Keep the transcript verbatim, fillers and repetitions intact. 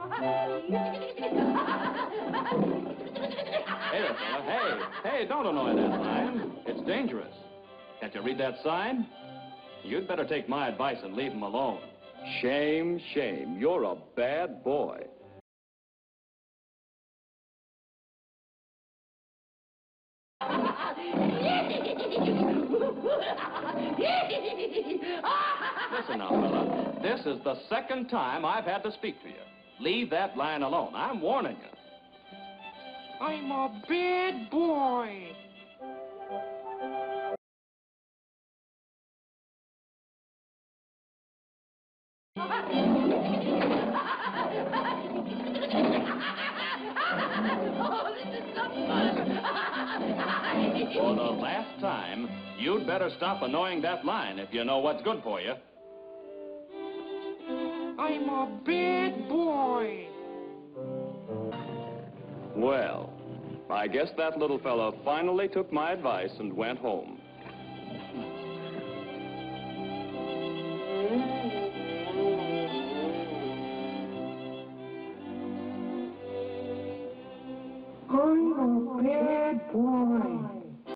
Hey there, fella. Hey, hey, don't annoy that lion. It's dangerous. Can't you read that sign? You'd better take my advice and leave him alone. Shame, shame. You're a bad boy. Listen now, fella. This is the second time I've had to speak to you. Leave that lion alone. I'm warning you. I'm a bad boy. For the last time, you'd better stop annoying that lion if you know what's good for you. I'm a bad boy. Well, I guess that little fella finally took my advice and went home. I'm a bad boy.